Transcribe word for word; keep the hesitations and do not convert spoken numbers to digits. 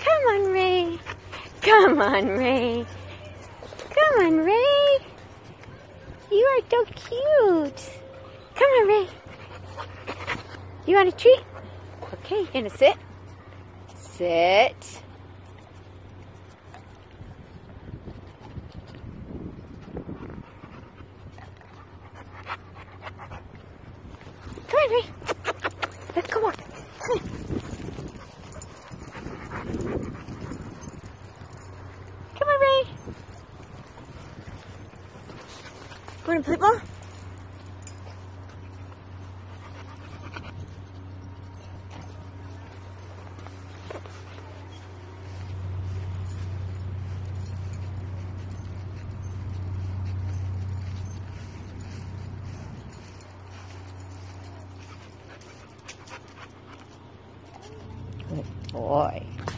Come on, Ray. Come on, Ray. Come on, Ray. You are so cute. Come on, Ray. You want a treat? Okay, you're gonna sit. Sit. Come on, Ray. Let's go walk. Come on. Come on, Ray. Want to play ball? Good boy.